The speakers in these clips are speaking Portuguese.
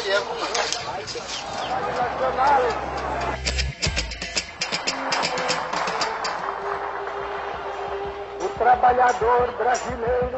O trabalhador brasileiro.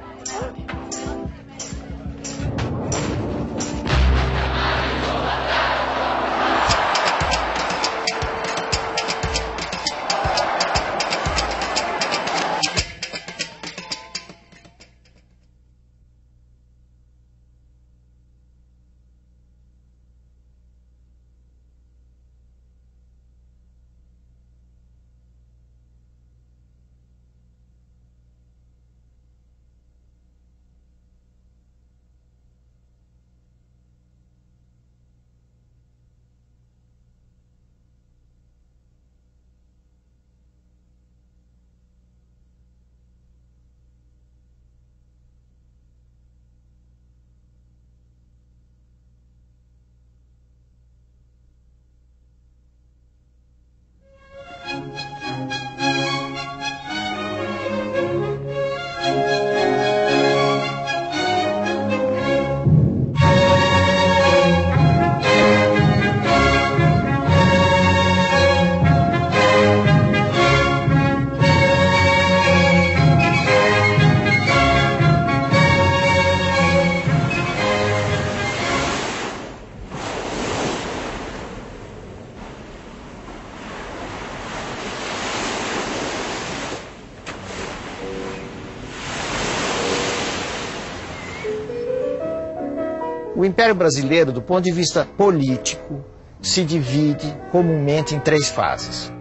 O Império Brasileiro, do ponto de vista político, se divide comumente em três fases.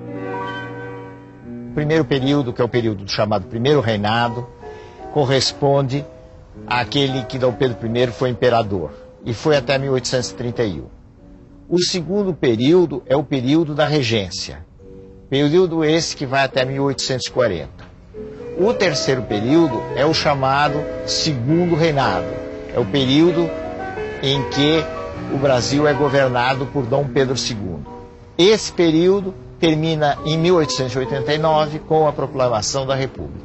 O primeiro período, que é o período chamado Primeiro Reinado, corresponde àquele que Dom Pedro I foi imperador, e foi até 1831. O segundo período é o período da regência, período esse que vai até 1840. O terceiro período é o chamado Segundo Reinado, é o período em que o Brasil é governado por Dom Pedro II. Esse período termina em 1889 com a proclamação da República.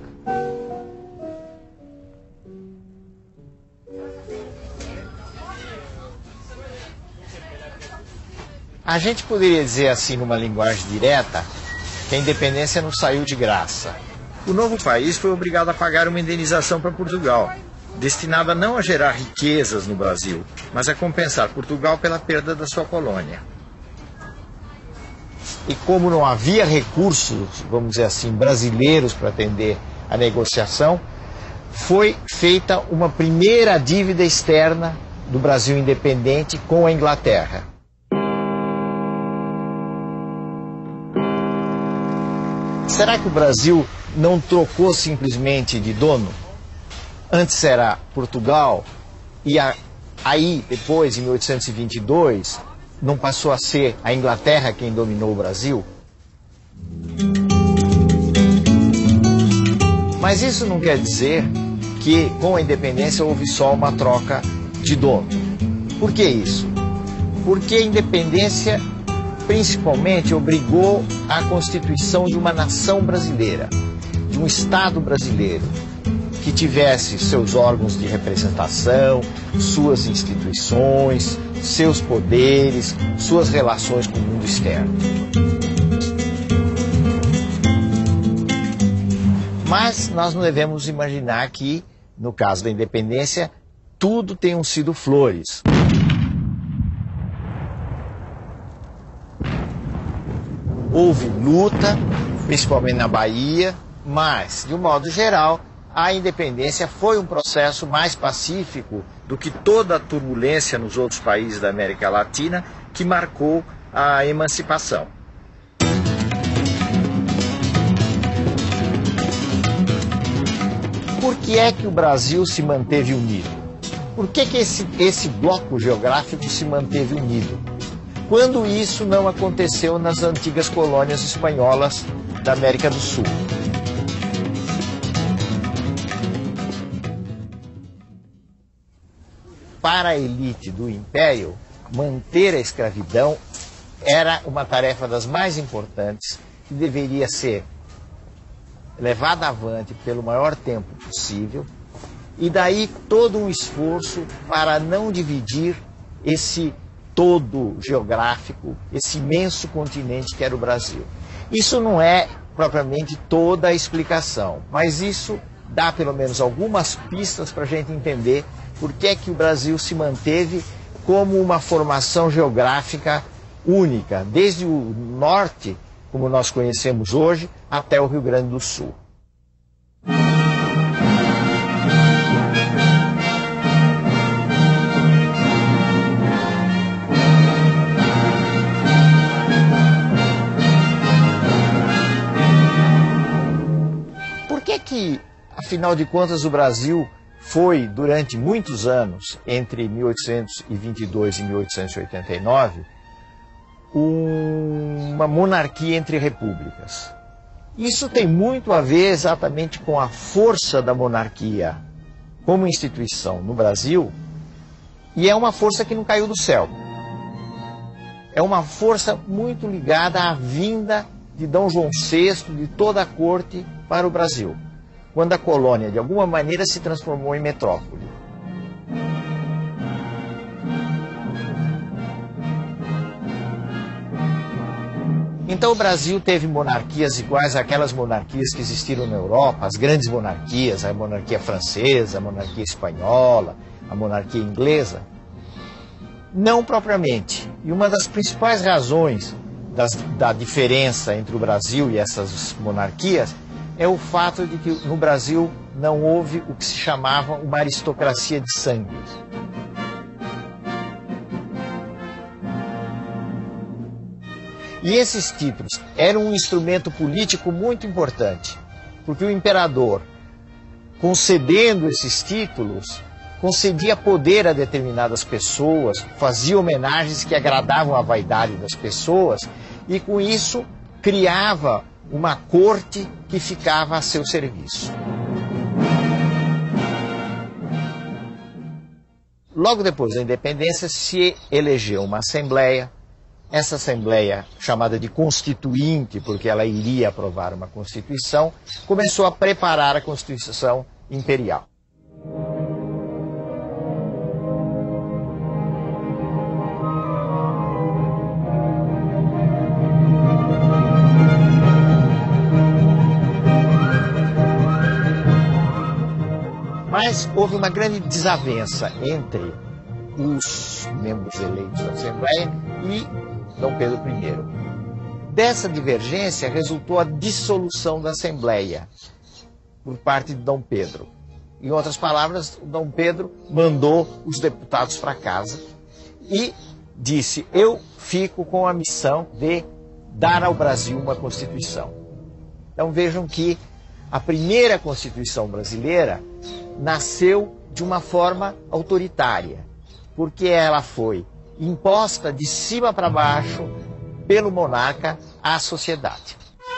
A gente poderia dizer assim, numa linguagem direta, que a independência não saiu de graça. O novo país foi obrigado a pagar uma indenização para Portugal, destinada não a gerar riquezas no Brasil, mas a compensar Portugal pela perda da sua colônia. E como não havia recursos, vamos dizer assim, brasileiros para atender a negociação, foi feita uma primeira dívida externa do Brasil independente com a Inglaterra. Será que o Brasil não trocou simplesmente de dono? Antes era Portugal, e aí, depois, em 1822, não passou a ser a Inglaterra quem dominou o Brasil? Mas isso não quer dizer que, com a independência, houve só uma troca de dono. Por que isso? Porque a independência, principalmente, obrigou à constituição de uma nação brasileira, de um Estado brasileiro, que tivesse seus órgãos de representação, suas instituições, seus poderes, suas relações com o mundo externo. Mas nós não devemos imaginar que, no caso da independência, tudo tenham sido flores. Houve luta, principalmente na Bahia, mas, de um modo geral, a independência foi um processo mais pacífico do que toda a turbulência nos outros países da América Latina que marcou a emancipação. Por que é que o Brasil se manteve unido? Por que esse bloco geográfico se manteve unido? Quando isso não aconteceu nas antigas colônias espanholas da América do Sul? Para a elite do Império, manter a escravidão era uma tarefa das mais importantes que deveria ser levada avante pelo maior tempo possível, e daí todo um esforço para não dividir esse todo geográfico, esse imenso continente que era o Brasil. Isso não é propriamente toda a explicação, mas isso dá pelo menos algumas pistas para a gente entender por que é que o Brasil se manteve como uma formação geográfica única, desde o norte, como nós conhecemos hoje, até o Rio Grande do Sul. Por que, afinal de contas, o Brasil foi, durante muitos anos, entre 1822 e 1889, uma monarquia entre repúblicas? Isso tem muito a ver exatamente com a força da monarquia como instituição no Brasil, e é uma força que não caiu do céu. É uma força muito ligada à vinda de Dom João VI, de toda a corte, para o Brasil, quando a colônia, de alguma maneira, se transformou em metrópole. Então o Brasil teve monarquias iguais àquelas monarquias que existiram na Europa, as grandes monarquias, a monarquia francesa, a monarquia espanhola, a monarquia inglesa? Não propriamente. E uma das principais razões da diferença entre o Brasil e essas monarquias é o fato de que no Brasil não houve o que se chamava uma aristocracia de sangue. E esses títulos eram um instrumento político muito importante, porque o imperador, concedendo esses títulos, concedia poder a determinadas pessoas, fazia homenagens que agradavam a vaidade das pessoas e, com isso, criava uma corte que ficava a seu serviço. Logo depois da independência, se elegeu uma assembleia. Essa assembleia, chamada de Constituinte, porque ela iria aprovar uma Constituição, começou a preparar a Constituição Imperial. Mas houve uma grande desavença entre os membros eleitos da Assembleia e Dom Pedro I. Dessa divergência resultou a dissolução da Assembleia por parte de Dom Pedro. Em outras palavras, Dom Pedro mandou os deputados para casa e disse: eu fico com a missão de dar ao Brasil uma Constituição. Então vejam que a primeira Constituição brasileira nasceu de uma forma autoritária, porque ela foi imposta de cima para baixo pelo monarca à sociedade.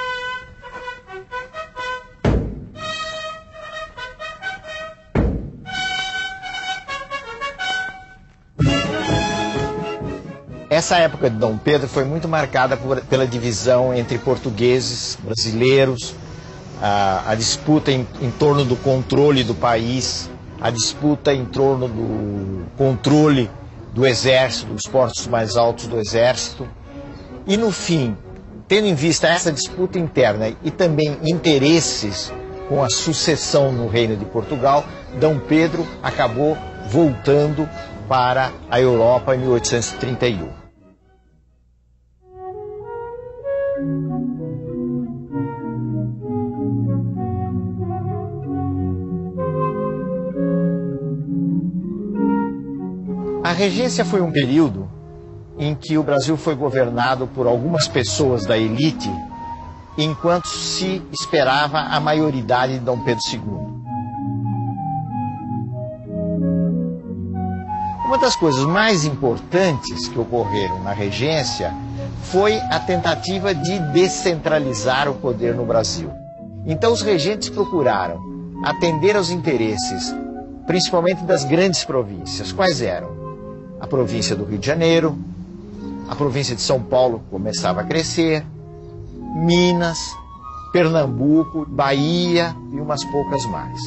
Essa época de Dom Pedro foi muito marcada pela divisão entre portugueses, brasileiros, a disputa em torno do controle do país, a disputa em torno do controle do exército, dos postos mais altos do exército. E no fim, tendo em vista essa disputa interna e também interesses com a sucessão no Reino de Portugal, Dom Pedro acabou voltando para a Europa em 1831. A regência foi um período em que o Brasil foi governado por algumas pessoas da elite, enquanto se esperava a maioridade de Dom Pedro II. Uma das coisas mais importantes que ocorreram na regência foi a tentativa de descentralizar o poder no Brasil. Então os regentes procuraram atender aos interesses, principalmente das grandes províncias. Quais eram? A província do Rio de Janeiro, a província de São Paulo começava a crescer, Minas, Pernambuco, Bahia e umas poucas mais.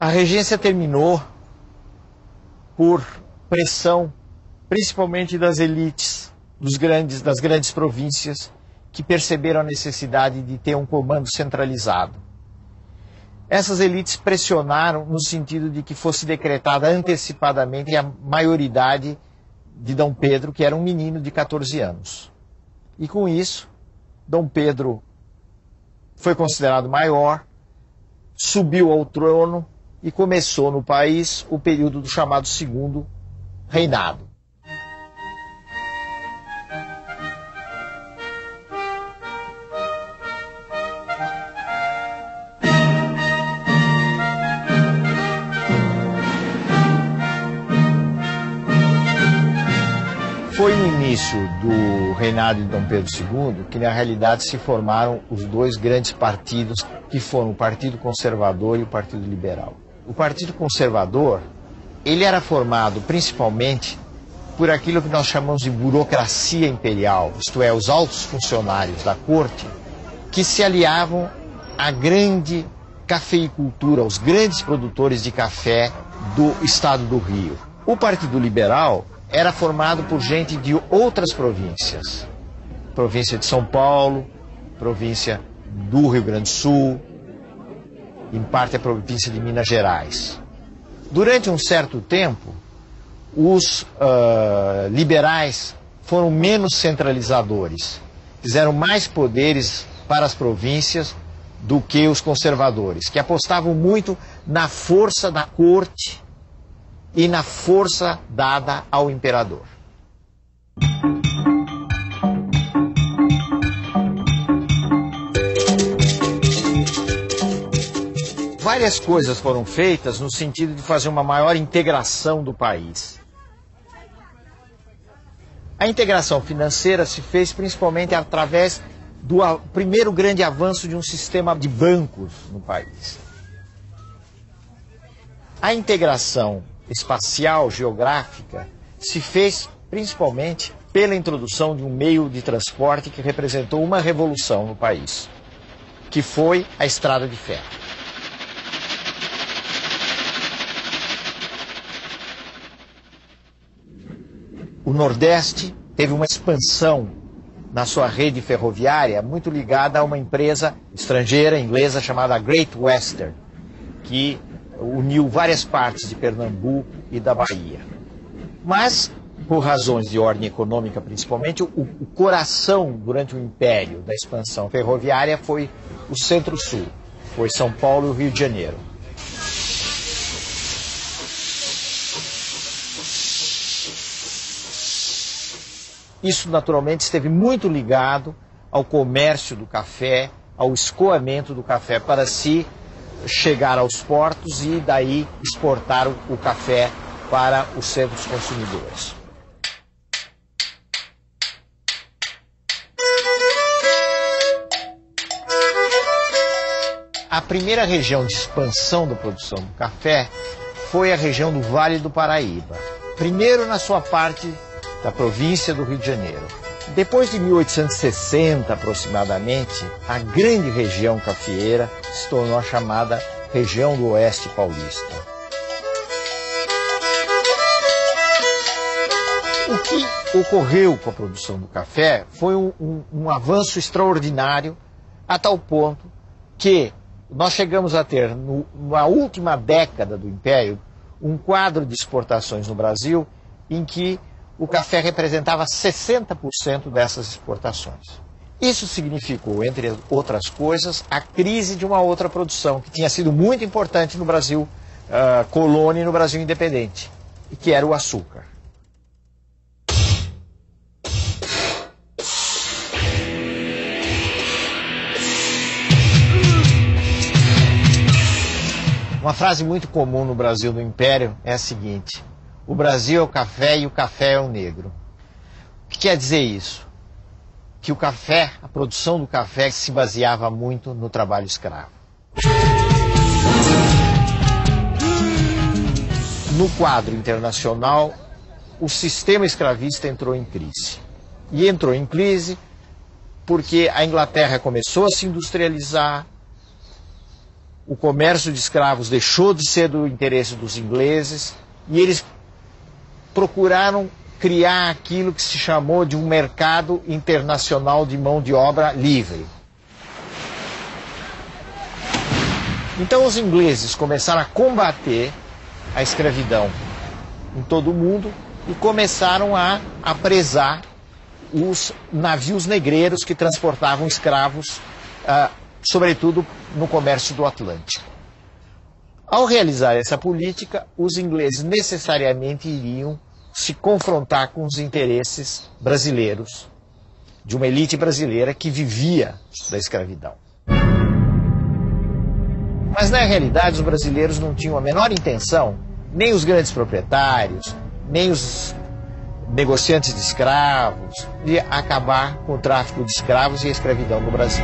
A regência terminou por pressão, principalmente das elites das grandes províncias, que perceberam a necessidade de ter um comando centralizado. Essas elites pressionaram no sentido de que fosse decretada antecipadamente a maioridade de Dom Pedro, que era um menino de 14 anos. E com isso, Dom Pedro foi considerado maior, subiu ao trono e começou no país o período do chamado Segundo Reinado. Foi no início do reinado de Dom Pedro II que, na realidade, se formaram os dois grandes partidos, que foram o Partido Conservador e o Partido Liberal. O Partido Conservador, ele era formado principalmente por aquilo que nós chamamos de burocracia imperial, isto é, os altos funcionários da corte, que se aliavam à grande cafeicultura, aos grandes produtores de café do estado do Rio. O Partido Liberal era formado por gente de outras províncias. Província de São Paulo, província do Rio Grande do Sul, em parte a província de Minas Gerais. Durante um certo tempo, os liberais foram menos centralizadores, fizeram mais poderes para as províncias do que os conservadores, que apostavam muito na força da corte e na força dada ao imperador. Várias coisas foram feitas no sentido de fazer uma maior integração do país. A integração financeira se fez principalmente através do primeiro grande avanço de um sistema de bancos no país. A integração espacial, geográfica, se fez principalmente pela introdução de um meio de transporte que representou uma revolução no país, que foi a estrada de ferro. O Nordeste teve uma expansão na sua rede ferroviária muito ligada a uma empresa estrangeira, inglesa, chamada Great Western, que uniu várias partes de Pernambuco e da Bahia. Mas, por razões de ordem econômica principalmente, o coração durante o império da expansão ferroviária foi o Centro-Sul, foi São Paulo e o Rio de Janeiro. Isso, naturalmente, esteve muito ligado ao comércio do café, ao escoamento do café para se chegar aos portos e daí exportar o café para os centros consumidores. A primeira região de expansão da produção do café foi a região do Vale do Paraíba. Primeiro na sua parte da província do Rio de Janeiro. Depois de 1860, aproximadamente, a grande região cafeeira se tornou a chamada região do Oeste Paulista. O que ocorreu com a produção do café foi um avanço extraordinário, a tal ponto que nós chegamos a ter, na última década do Império, um quadro de exportações no Brasil em que o café representava 60% dessas exportações. Isso significou, entre outras coisas, a crise de uma outra produção que tinha sido muito importante no Brasil colônia e no Brasil independente, que era o açúcar. Uma frase muito comum no Brasil do Império é a seguinte: o Brasil é o café e o café é o negro. O que quer dizer isso? Que o café, a produção do café se baseava muito no trabalho escravo. No quadro internacional, o sistema escravista entrou em crise. E entrou em crise porque a Inglaterra começou a se industrializar, o comércio de escravos deixou de ser do interesse dos ingleses e eles procuraram criar aquilo que se chamou de um mercado internacional de mão de obra livre. Então os ingleses começaram a combater a escravidão em todo o mundo e começaram a apresar os navios negreiros que transportavam escravos, sobretudo no comércio do Atlântico. Ao realizar essa política, os ingleses necessariamente iriam se confrontar com os interesses brasileiros, de uma elite brasileira que vivia da escravidão. Mas na realidade os brasileiros não tinham a menor intenção, nem os grandes proprietários, nem os negociantes de escravos, de acabar com o tráfico de escravos e a escravidão no Brasil.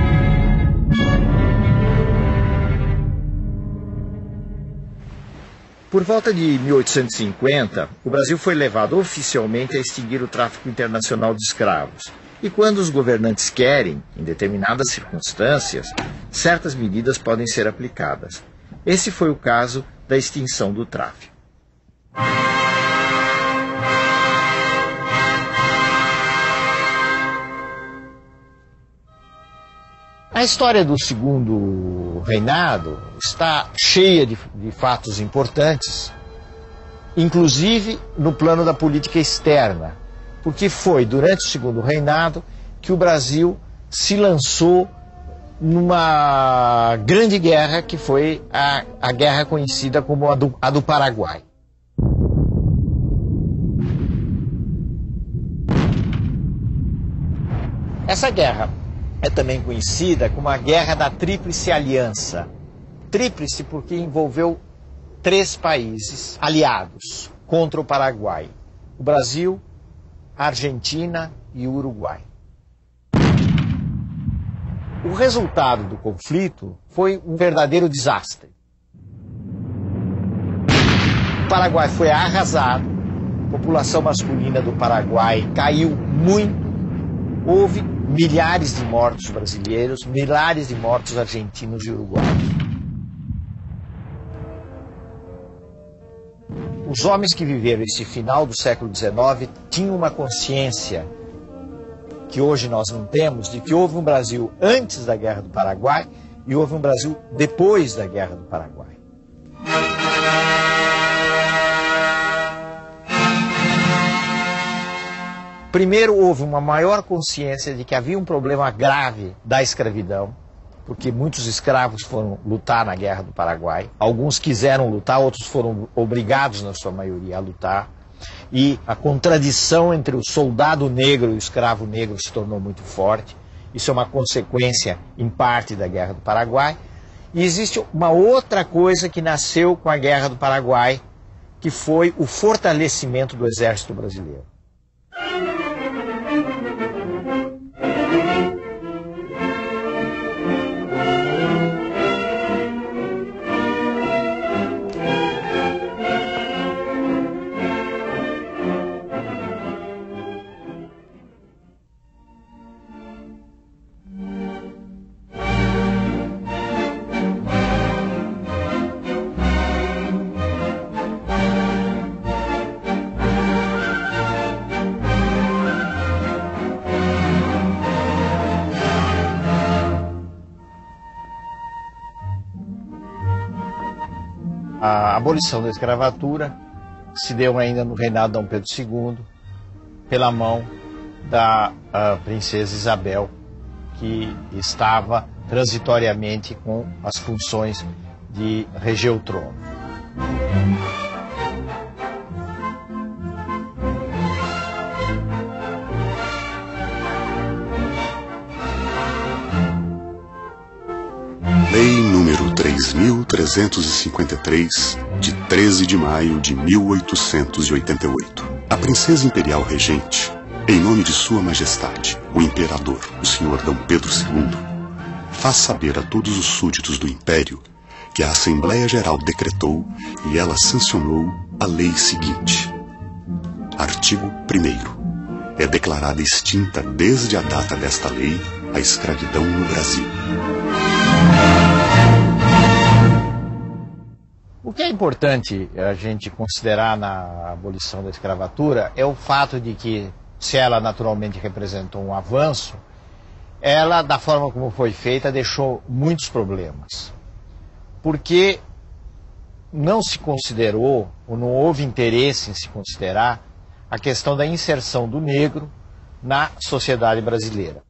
Por volta de 1850, o Brasil foi levado oficialmente a extinguir o tráfico internacional de escravos. E quando os governantes querem, em determinadas circunstâncias, certas medidas podem ser aplicadas. Esse foi o caso da extinção do tráfico. A história do Segundo Reinado está cheia de fatos importantes, inclusive no plano da política externa, porque foi durante o Segundo Reinado que o Brasil se lançou numa grande guerra que foi a guerra conhecida como a do Paraguai. Essa guerra é também conhecida como a Guerra da Tríplice Aliança. Tríplice porque envolveu 3 países aliados contra o Paraguai: o Brasil, a Argentina e o Uruguai. O resultado do conflito foi um verdadeiro desastre. O Paraguai foi arrasado, a população masculina do Paraguai caiu muito, houve milhares de mortos brasileiros, milhares de mortos argentinos e uruguaios. Os homens que viveram esse final do século XIX tinham uma consciência que hoje nós não temos, de que houve um Brasil antes da Guerra do Paraguai e houve um Brasil depois da Guerra do Paraguai. Primeiro, houve uma maior consciência de que havia um problema grave da escravidão, porque muitos escravos foram lutar na Guerra do Paraguai. Alguns quiseram lutar, outros foram obrigados, na sua maioria, a lutar. E a contradição entre o soldado negro e o escravo negro se tornou muito forte. Isso é uma consequência, em parte, da Guerra do Paraguai. E existe uma outra coisa que nasceu com a Guerra do Paraguai, que foi o fortalecimento do exército brasileiro. A abolição da escravatura se deu ainda no reinado de Dom Pedro II, pela mão da princesa Isabel, que estava transitoriamente com as funções de reger o trono. Lei número 3.353, de 13 de maio de 1888. A princesa imperial regente, em nome de Sua Majestade, o Imperador, o Sr. Dom Pedro II, faz saber a todos os súditos do Império que a Assembleia Geral decretou e ela sancionou a lei seguinte. Artigo 1º. É declarada extinta desde a data desta lei a escravidão no Brasil. O que é importante a gente considerar na abolição da escravatura é o fato de que, se ela naturalmente representou um avanço, ela, da forma como foi feita, deixou muitos problemas. Porque não se considerou, ou não houve interesse em se considerar, a questão da inserção do negro na sociedade brasileira.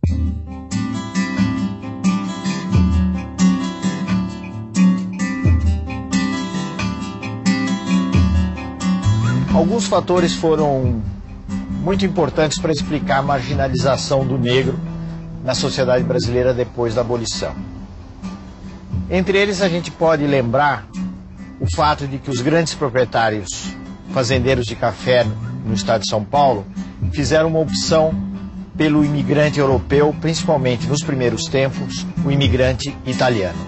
Alguns fatores foram muito importantes para explicar a marginalização do negro na sociedade brasileira depois da abolição. Entre eles, a gente pode lembrar o fato de que os grandes proprietários fazendeiros de café no estado de São Paulo fizeram uma opção pelo imigrante europeu, principalmente nos primeiros tempos, o imigrante italiano.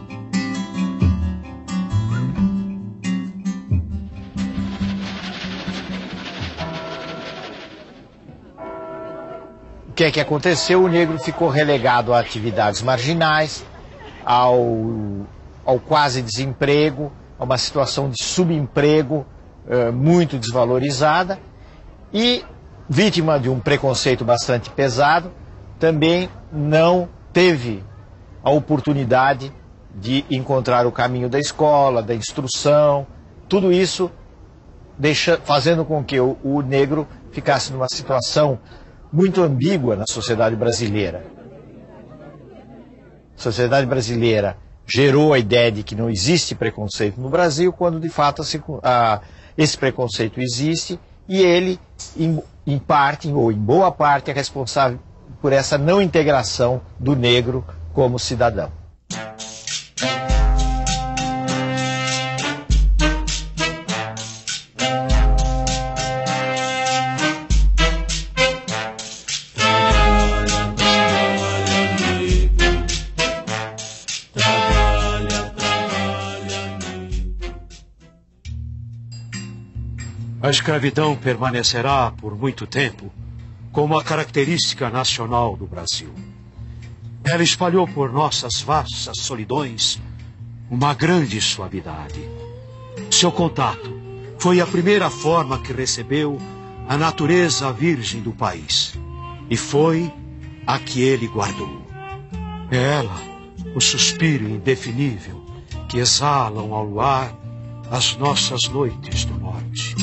O que é que aconteceu? O negro ficou relegado a atividades marginais, ao quase desemprego, a uma situação de subemprego muito desvalorizada e, vítima de um preconceito bastante pesado, também não teve a oportunidade de encontrar o caminho da escola, da instrução, tudo isso fazendo com que o negro ficasse numa situação muito ambígua na sociedade brasileira. A sociedade brasileira gerou a ideia de que não existe preconceito no Brasil, quando de fato esse preconceito existe e ele, em parte, ou em boa parte, é responsável por essa não integração do negro como cidadão. A escravidão permanecerá por muito tempo como a característica nacional do Brasil. Ela espalhou por nossas vastas solidões uma grande suavidade. Seu contato foi a primeira forma que recebeu a natureza virgem do país e foi a que ele guardou. É ela, o suspiro indefinível que exalam ao luar as nossas noites do norte.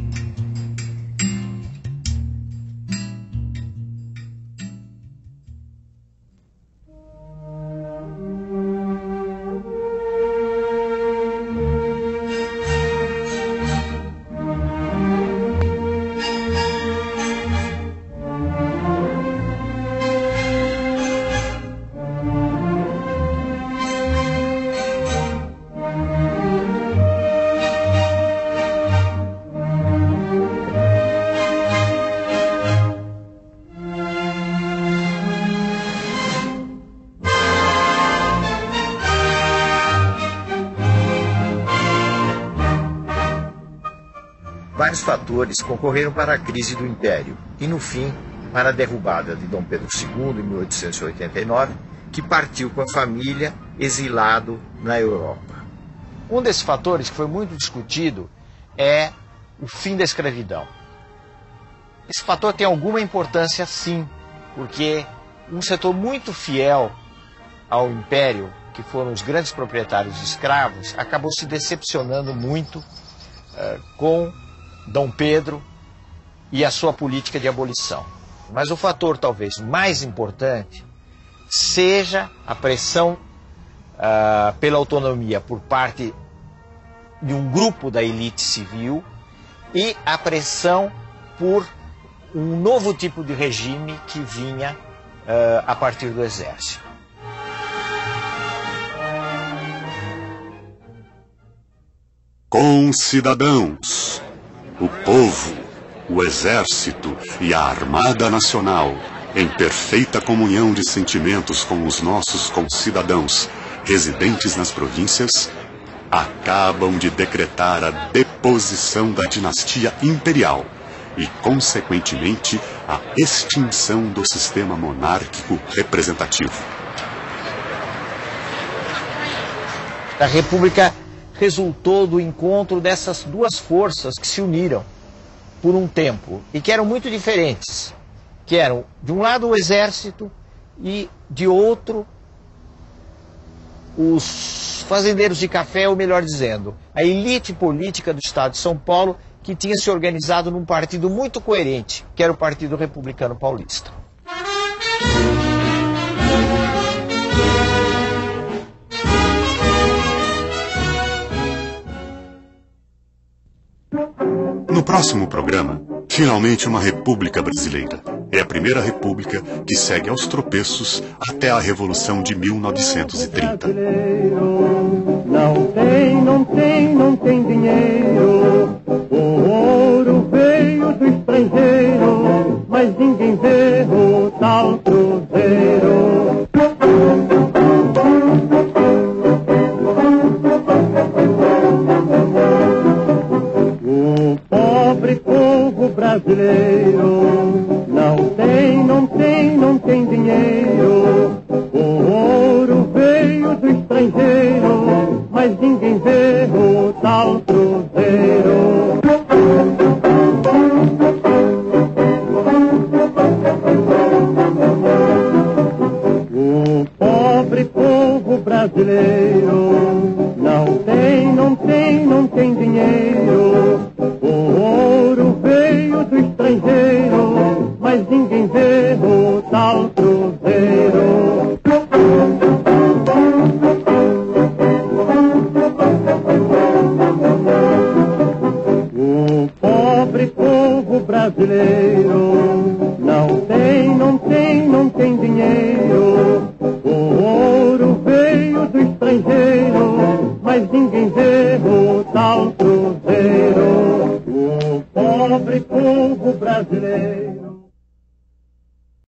Vários fatores concorreram para a crise do Império e, no fim, para a derrubada de Dom Pedro II em 1889, que partiu com a família exilado na Europa. Um desses fatores que foi muito discutido é o fim da escravidão. Esse fator tem alguma importância, sim, porque um setor muito fiel ao Império, que foram os grandes proprietários de escravos, acabou se decepcionando muito com Dom Pedro e a sua política de abolição. Mas o fator talvez mais importante seja a pressão pela autonomia por parte de um grupo da elite civil e a pressão por um novo tipo de regime que vinha a partir do exército. Concidadãos, o povo, o exército e a Armada Nacional, em perfeita comunhão de sentimentos com os nossos concidadãos residentes nas províncias, acabam de decretar a deposição da dinastia imperial e, consequentemente, a extinção do sistema monárquico representativo. A República resultou do encontro dessas duas forças que se uniram por um tempo e que eram muito diferentes, que eram, de um lado, o exército e, de outro, os fazendeiros de café, ou melhor dizendo, a elite política do Estado de São Paulo, que tinha se organizado num partido muito coerente, que era o Partido Republicano Paulista. No próximo programa, finalmente uma república brasileira. É a primeira república que segue aos tropeços até a Revolução de 1930. Não tem dinheiro. O ouro veio do estrangeiro, mas ninguém vê o tal cruzeiro. O pobre povo brasileiro não tem dinheiro. O ouro veio do estrangeiro, mas ninguém vê o tal cruzeiro. O pobre povo brasileiro não tem dinheiro. O ouro veio do estrangeiro, mas ninguém vê o tal cruzeiro. O pobre povo brasileiro não tem dinheiro. O ouro veio do estrangeiro, mas ninguém vê o tal cruzeiro. O pobre povo brasileiro